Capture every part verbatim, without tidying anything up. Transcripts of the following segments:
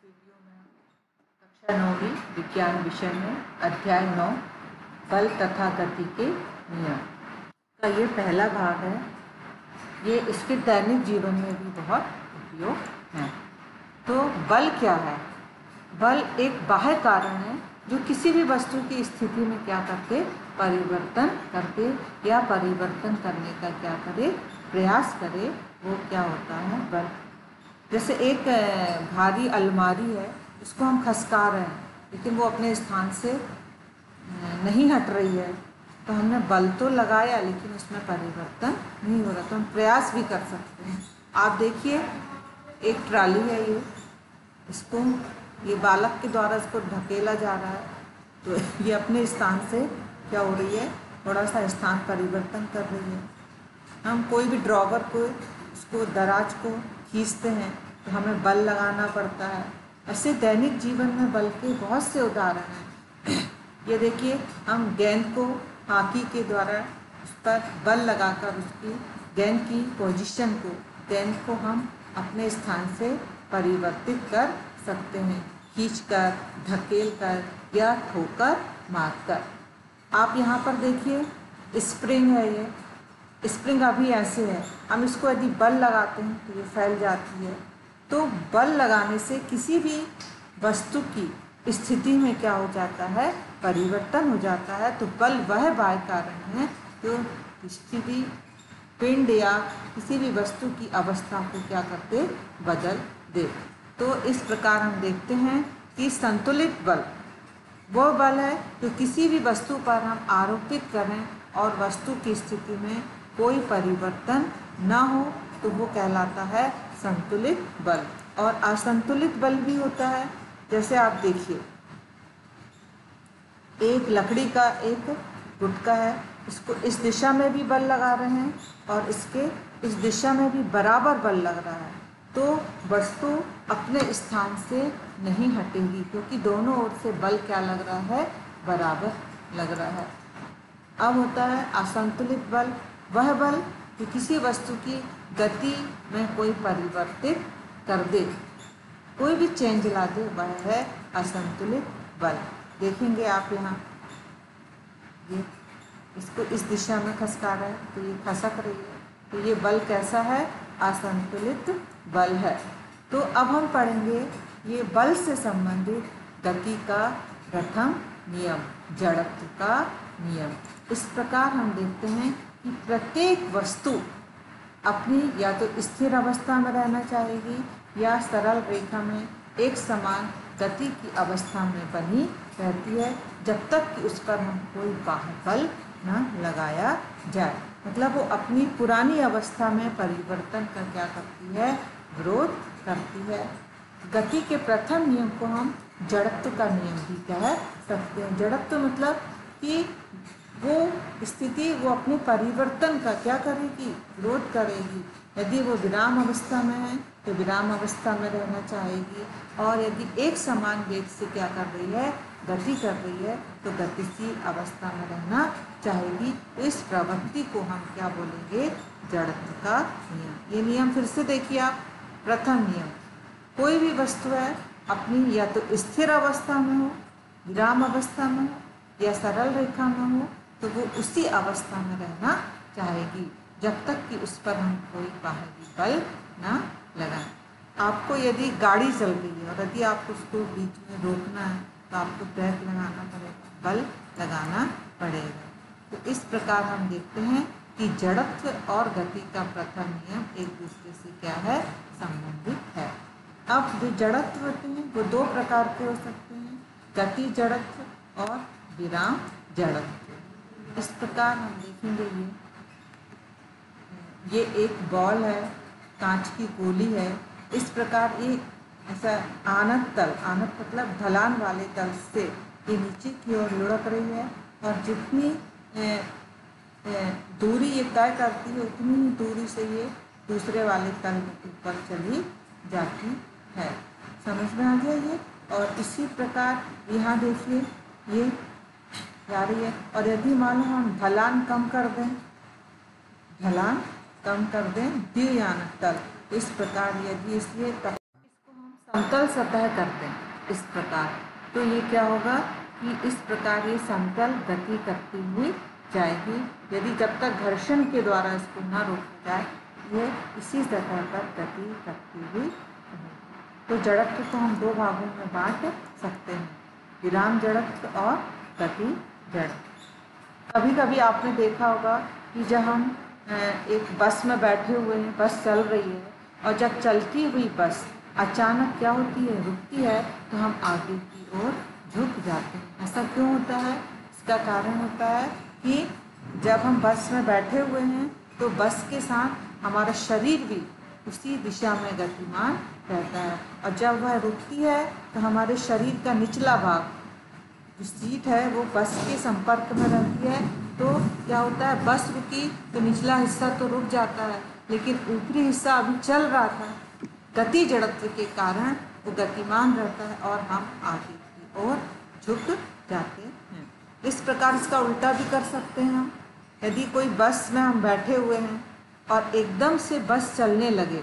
Video में कक्षा नौवीं विज्ञान विषय में अध्याय नौ बल तथा गति के नियम का ये पहला भाग है। ये इसके दैनिक जीवन में भी बहुत उपयोग है। तो बल क्या है? बल एक बाह्य कारण है जो किसी भी वस्तु की स्थिति में क्या करते परिवर्तन करते या परिवर्तन करने का क्या करे प्रयास करे, वो क्या होता है बल। जैसे एक भारी अलमारी है, इसको हम खसका रहे हैं लेकिन वो अपने स्थान से नहीं हट रही है, तो हमने बल तो लगाया लेकिन उसमें परिवर्तन नहीं हो रहा, तो हम प्रयास भी कर सकते हैं। आप देखिए एक ट्राली है, ये इसको ये बालक के द्वारा इसको ढकेला जा रहा है, तो ये अपने स्थान से क्या हो रही है, थोड़ा सा स्थान परिवर्तन कर रही है। हम कोई भी ड्रॉवर को उसको दराज को खींचते हैं तो हमें बल लगाना पड़ता है। ऐसे दैनिक जीवन में बल के बहुत से उदाहरण हैं। ये देखिए, हम गेंद को हॉकी के द्वारा उस पर बल लगाकर उसकी गेंद की पोजीशन को गेंद को हम अपने स्थान से परिवर्तित कर सकते हैं, खींचकर, धकेल कर या ठोकर मारकर। आप यहाँ पर देखिए स्प्रिंग है, ये स्प्रिंग अभी ऐसे है, हम इसको यदि बल लगाते हैं तो ये फैल जाती है। तो बल लगाने से किसी भी वस्तु की स्थिति में क्या हो जाता है, परिवर्तन हो जाता है। तो बल वह बाह्य कारण है जो किसी भी पिंड या किसी भी वस्तु की अवस्था को क्या करते बदल दे। तो इस प्रकार हम देखते हैं कि संतुलित बल वो बल है जो किसी भी वस्तु पर हम आरोपित करें और वस्तु की स्थिति में कोई परिवर्तन न हो, तो वो कहलाता है संतुलित बल। और असंतुलित बल भी होता है। जैसे आप देखिए, एक लकड़ी का एक गुटका है, इसको इस दिशा में भी बल लगा रहे हैं और इसके इस दिशा में भी बराबर बल लग रहा है, तो वस्तु अपने स्थान से नहीं हटेगी, क्योंकि दोनों ओर से बल क्या लग रहा है, बराबर लग रहा है। अब होता है असंतुलित बल, वह बल जो किसी वस्तु की गति में कोई परिवर्तित कर दे, कोई भी चेंज ला दे, वह है असंतुलित बल। देखेंगे आप यहाँ, ये इसको इस दिशा में खसका रहा है तो ये खसक रही है, तो ये बल कैसा है, असंतुलित बल है। तो अब हम पढ़ेंगे ये बल से संबंधित गति का प्रथम नियम, जड़त्व का नियम। इस प्रकार हम देखते हैं कि प्रत्येक वस्तु अपनी या तो स्थिर अवस्था में रहना चाहेगी या सरल रेखा में एक समान गति की अवस्था में बनी रहती है, जब तक कि उस पर हम कोई बाह्य बल न लगाया जाए। मतलब वो अपनी पुरानी अवस्था में परिवर्तन का क्या करती है, विरोध करती है। गति के प्रथम नियम को हम जड़त्व का नियम भी कह सकते हैं। जड़त्व मतलब कि वो स्थिति वो अपने परिवर्तन का क्या करेगी, विरोध करेगी। यदि वो विराम अवस्था में है तो विराम अवस्था में रहना चाहेगी, और यदि एक समान वेग से क्या कर रही है, गति कर रही है, तो गतिशील अवस्था में रहना चाहेगी। तो इस प्रवृत्ति को हम क्या बोलेंगे, जड़त्व का नियम। ये नियम फिर से देखिए आप, प्रथम नियम, कोई भी वस्तु है अपनी या तो स्थिर अवस्था में हो, विराम अवस्था में हो या सरल रेखा में हो, तो वो उसी अवस्था में रहना चाहेगी जब तक कि उस पर हम कोई बाहरी बल ना लगाएं। आपको यदि गाड़ी चल रही है और यदि आपको उसको बीच में रोकना है तो आपको ब्रेक लगाना पड़ेगा, बल लगाना पड़ेगा। तो इस प्रकार हम देखते हैं कि जड़त्व और गति का प्रथम नियम एक दूसरे से क्या है, संबंधित है। अब जो जड़त्व होते हैं वो दो प्रकार के हो सकते हैं, गति जड़त्व और विराम जड़त्व। इस प्रकार हम देखेंगे, ये ये एक बॉल है, कांच की गोली है। इस प्रकार ये ऐसा आनत तल, आनत मतलब ढलान वाले तल से ये नीचे की ओर लुढ़क रही है, और जितनी ए, ए, दूरी ये तय करती है उतनी ही दूरी से ये दूसरे वाले तल के ऊपर चली जाती है। समझ में आ गया ये। और इसी प्रकार यहाँ देखिए ये जा रही है, और यदि मान लो हम ढलान कम कर दें, ढलान कम कर दें द्वियानक तल, इस प्रकार यदि इसलिए इसको हम समतल सतह करते हैं इस प्रकार, तो ये क्या होगा कि इस प्रकार ये समतल गति करती हुई जाएगी। यदि जब तक घर्षण के द्वारा इसको न रोका जाए, ये इसी सतह पर गति करती हुई रहेगी। तो जड़त्व को हम दो भागों में बांट सकते हैं, विराम जड़त्व और गति जड़त्व। कभी कभी आपने देखा होगा कि जब हम एक बस में बैठे हुए हैं, बस चल रही है, और जब चलती हुई बस अचानक क्या होती है, रुकती है, तो हम आगे की ओर झुक जाते हैं। ऐसा क्यों होता है? इसका कारण होता है कि जब हम बस में बैठे हुए हैं तो बस के साथ हमारा शरीर भी उसी दिशा में गतिमान रहता है, और जब वह रुकती है तो हमारे शरीर का निचला भाग, जो सीट है, वो बस के संपर्क में रहती है। तो क्या होता है, बस रुकी तो निचला हिस्सा तो रुक जाता है, लेकिन ऊपरी हिस्सा अभी चल रहा था। गति जड़त्व के कारण वो गतिमान रहता है और हम आगे की ओर झुक जाते हैं। इस प्रकार इसका उल्टा भी कर सकते हैं हम। यदि कोई बस में हम बैठे हुए हैं और एकदम से बस चलने लगे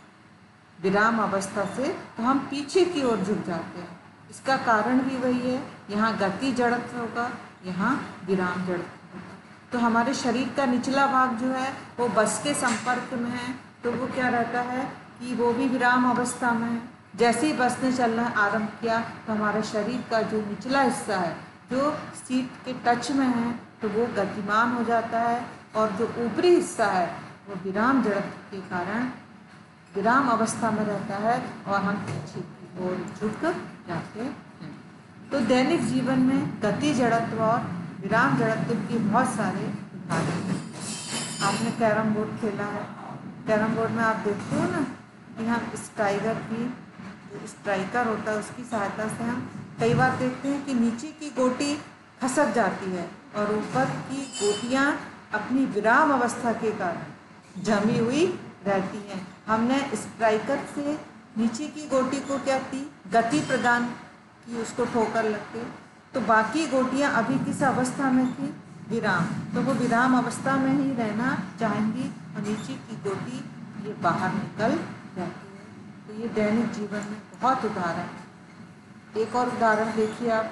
विराम अवस्था से, तो हम पीछे की ओर झुक जाते हैं। इसका कारण भी वही है, यहाँ गति जड़त्व होगा, यहाँ विराम जड़त्व होगा। तो हमारे शरीर का निचला भाग जो है वो बस के संपर्क में है, तो वो क्या रहता है कि वो भी विराम अवस्था में है। जैसे ही बस ने चलना आरंभ किया तो हमारे शरीर का जो निचला हिस्सा है, जो सीट के टच में है, तो वो गतिमान हो जाता है, और जो ऊपरी हिस्सा है वो विराम जड़त्व के कारण विराम अवस्था में रहता है और हम पीछे की ओर झुक जाते हैं। तो दैनिक जीवन में गति जड़त्व और विराम जड़त्व के बहुत सारे उदाहरण हैं। आपने कैरम बोर्ड खेला है, कैरम बोर्ड में आप देखते हो ना कि हम स्ट्राइकर की जो स्ट्राइकर होता है उसकी सहायता से हम कई बार देखते हैं कि नीचे की गोटी खसक जाती है और ऊपर की गोटियां अपनी विराम अवस्था के कारण जमी हुई रहती हैं। हमने स्ट्राइकर से नीचे की गोटी को क्या की, गति प्रदान की, उसको ठोकर लग के, तो बाकी गोटियां अभी किस अवस्था में थी, विराम, तो वो विराम अवस्था में ही रहना चाहेंगी और नीचे की गोटी ये बाहर निकल जाती है। तो ये दैनिक जीवन में बहुत उदाहरण है। एक और उदाहरण देखिए, आप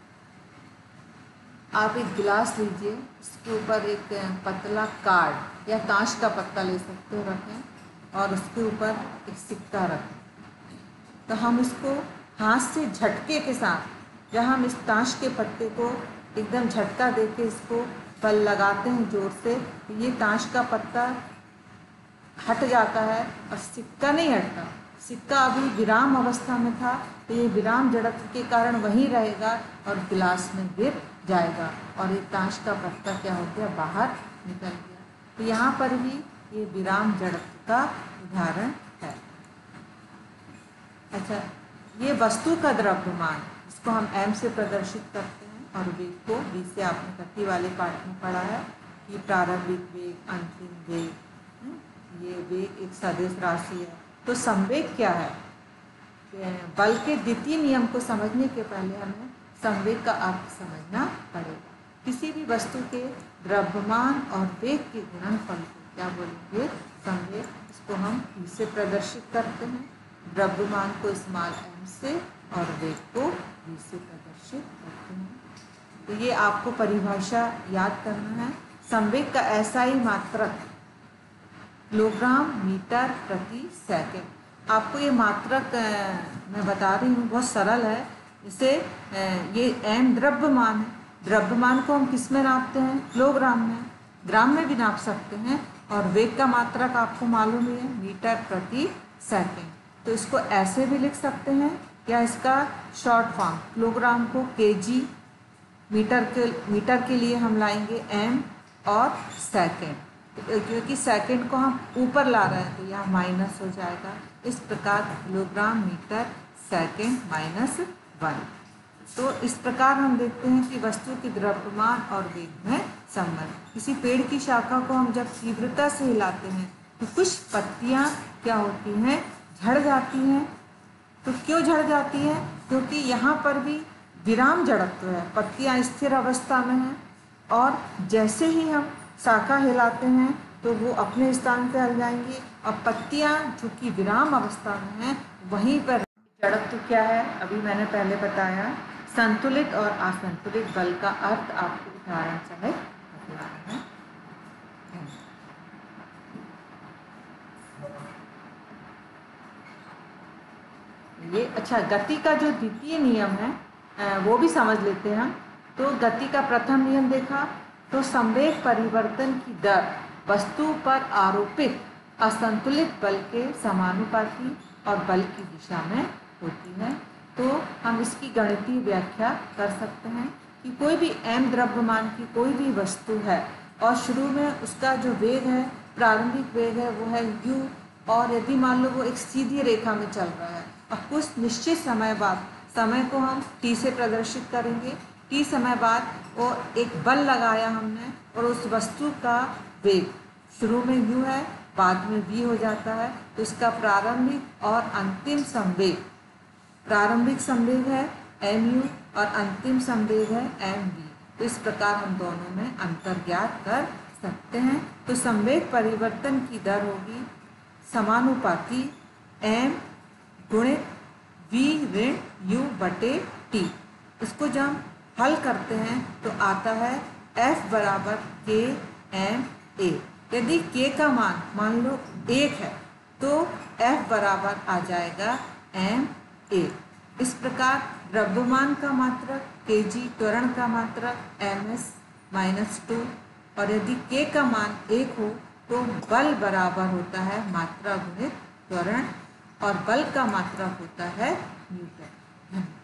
आप एक गिलास लीजिए, उसके ऊपर एक पतला कार्ड या ताश का पत्ता ले सकते हो रखें, और उसके ऊपर एक सिक्का रखें। तो हम इसको हाथ से झटके के साथ, जब हम इस ताश के पत्ते को एकदम झटका देके इसको बल लगाते हैं जोर से, तो ये ताश का पत्ता हट जाता है और सिक्का नहीं हटता। सिक्का अभी विराम अवस्था में था, तो ये विराम जड़त्व के कारण वहीं रहेगा और गिलास में गिर जाएगा और ये ताश का पत्ता क्या हो गया, बाहर निकल गया। तो यहाँ पर भी ये विराम जड़त्व का उदाहरण है। अच्छा, ये वस्तु का द्रव्यमान, इसको हम एम से प्रदर्शित करते हैं, और वेग को बी से आपने गति वाले पाठ में पढ़ा है कि प्रारंभिक वेग, अंतिम वेग, ये वेग एक सदिश राशि है। तो संवेग क्या है? बल के द्वितीय नियम को समझने के पहले हमें संवेग का अर्थ समझना पड़ेगा। किसी भी वस्तु के द्रव्यमान और वेग के गुणनफल को क्या बोलेंगे, संवेग। इसको हम ई से प्रदर्शित करते हैं, द्रव्यमान को स्मॉल एम से और वेग को वी से प्रदर्शित करते हैं। तो ये आपको परिभाषा याद करना है। संवेग का ऐसा ही मात्रक किलोग्राम मीटर प्रति सेकंड। आपको ये मात्रक मैं बता रही हूँ, बहुत सरल है। इसे ये एम द्रव्यमान है, द्रव्यमान को हम किस में नापते हैं, किलोग्राम में, ग्राम में भी नाप सकते हैं, और वेग का मात्रक आपको मालूम ही है, मीटर प्रति सेकंड। तो इसको ऐसे भी लिख सकते हैं, या इसका शॉर्ट फॉर्म किलोग्राम को केजी, मीटर के मीटर के लिए हम लाएंगे एम और सेकंड, क्योंकि सेकंड को हम ऊपर ला रहे हैं तो यहाँ माइनस हो जाएगा। इस प्रकार kilogram metre second minus one. तो इस प्रकार हम देखते हैं कि वस्तु की द्रव्यमान और वेग में संबंध। किसी पेड़ की शाखा को हम जब तीव्रता से हिलाते हैं तो कुछ पत्तियाँ क्या होती हैं, झड़ जाती हैं। तो क्यों झड़ जाती हैं? क्योंकि यहाँ पर भी विराम जड़त्व है, पत्तियाँ स्थिर अवस्था में हैं, और जैसे ही हम शाखा हिलाते हैं तो वो अपने स्थान पर हल जाएंगी, और पत्तियाँ जो कि विराम अवस्था में हैं वहीं पर जड़त्व क्या है अभी मैंने पहले बताया। संतुलित और असंतुलित बल का अर्थ आपको उदाहरण सहित बतलाना है। ये अच्छा, गति का जो द्वितीय नियम है वो भी समझ लेते हैं हम। तो गति का प्रथम नियम देखा तो संवेग परिवर्तन की दर वस्तु पर आरोपित असंतुलित बल के समानुपाती और बल की दिशा में होती है। तो हम इसकी गणितीय व्याख्या कर सकते हैं कि कोई भी m द्रव्यमान की कोई भी वस्तु है और शुरू में उसका जो वेग है, प्रारंभिक वेग है, वो है u, और यदि मान लो वो एक सीधी रेखा में चल रहा है और कुछ निश्चित समय बाद, समय को हम t से प्रदर्शित करेंगे, t समय बाद वो एक बल लगाया हमने और उस वस्तु का वेग शुरू में u है, बाद में v हो जाता है। तो इसका प्रारंभिक और अंतिम संवेग, प्रारंभिक संवेग है mu और अंतिम संवेग है mv। तो इस प्रकार हम दोनों में अंतर ज्ञात कर सकते हैं। तो संवेग परिवर्तन की दर होगी समानुपाती m गुणित v ऋण u बटे t। इसको जब हम हल करते हैं तो आता है f बराबर k m a। यदि k का मान मान लो एक है तो f बराबर आ जाएगा m a। इस प्रकार द्रव्यमान का मात्रक kg, त्वरण का मात्रक ms माइनस टू, और यदि k का मान एक हो तो बल बराबर होता है मात्रा गुणित त्वरण, और बल का मात्रक होता है न्यूटन।